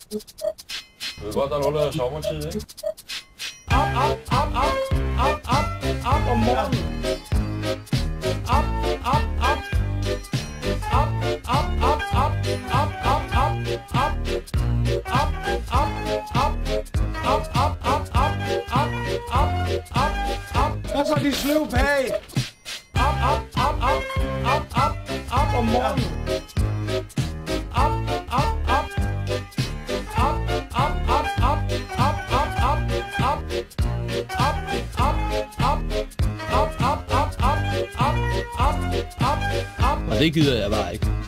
Du ved godt, der er noget, der er sommertid, ikke? Op om morgenen. Op. Og så de sløv bag. Op om morgenen. Og det gider jeg bare ikke.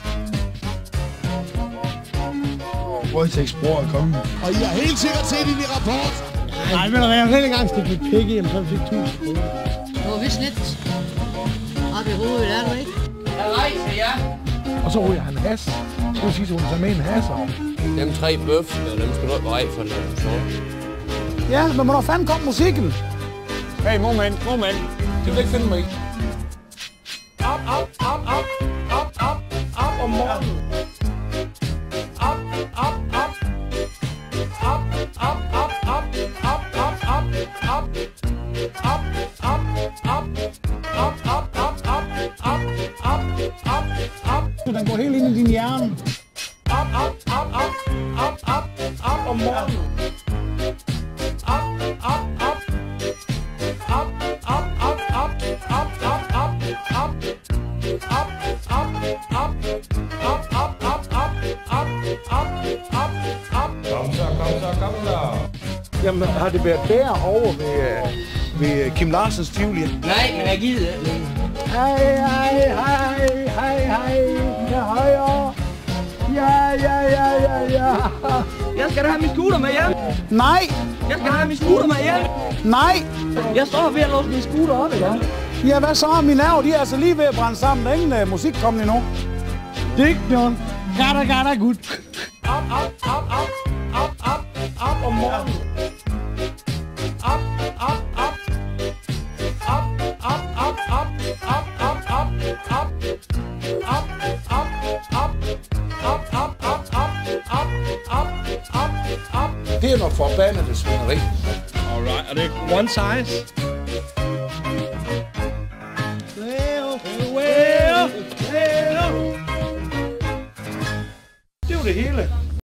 Voldtægtsbror er kommet. Og I har helt sikkert set ind i rapport. Nej, men jeg vil ikke engang stikke mit pik i, så fik 1000 kroner. Du var vist lidt op i hovedet, er du ikke? Jeg rejser, ja. Og så ryger han has. Det vil sige, at hun tager med en hasser. Dem 3 bøfs, dem skal nok være for det. Ja, men hvornår fanden kom musikken? Hey, moment. Det vil ikke finde mig. Op om morgenen. Op. Den går helt ind i din hjerne. Op om morgenen. Kom så. Jamen, har det været derovre ved Kim Larsens Tivoli? Nej, men jeg gider ikke. Hej. Ja, højre. Ja. Jeg skal da have min scooter med hjem. Nej. Jeg skal have min scooter med hjem. Nej. Jeg står ved at låse min scooter op, ikke? Ja, hvad så? Mine nerver, de er altså lige ved at brænde sammen. Der er ingen musik kommet endnu. Det er ikke noget. Gada, gud. Op om morgenen. Op. Det er noget forbandet svineri. Alright, er det one size? Det var det hele.